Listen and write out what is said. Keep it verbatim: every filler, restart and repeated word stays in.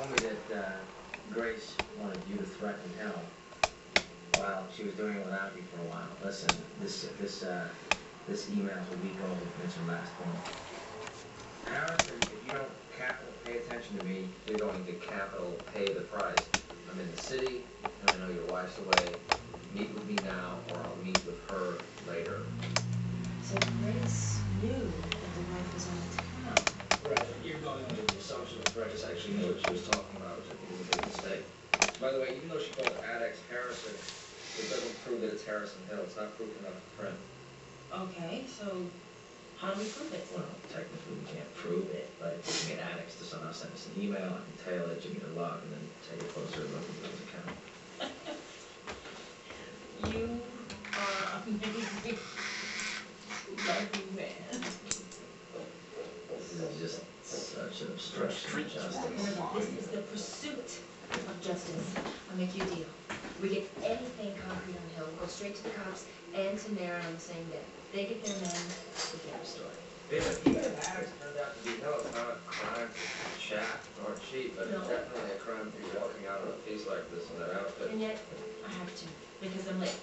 told me that uh, Grace wanted you to threaten Hill while she was doing it without you for a while. Listen, this this uh, this email's a week old. It's your last one. Harrison, if you don't capital pay attention to me, you're going to capital pay the price. I'm in the city, and I know your wife's away. Meet with me now, or I'll meet with her later. So Grace knew that the wife was out of town. Right, you're going under the assumption that Grace actually knew what she was talking about, which I think is a big mistake. By the way, even though she called Adex Harrison, it doesn't prove that it's Harrison Hill. It's not proof enough to print. Okay, so how do we prove it? Well, technically we can't prove it, but we can get Adex to somehow send us an email, I can tail it, Jimmy to log, and then take a closer look at Bill's account. You are amazing. Lucky man. This is just such an obstruction of justice. Remember, this is the pursuit of justice. I'll make you a deal. We get anything concrete on Hill, we'll go straight to the cops and to Nara on the same day. They get their men, we get our story. Even if Adex turned out to be Hill, it's not a crime to chat or cheat, but No. it's definitely a crime to be walking out on a piece like this in that outfit. And yet, I have to, because I'm late.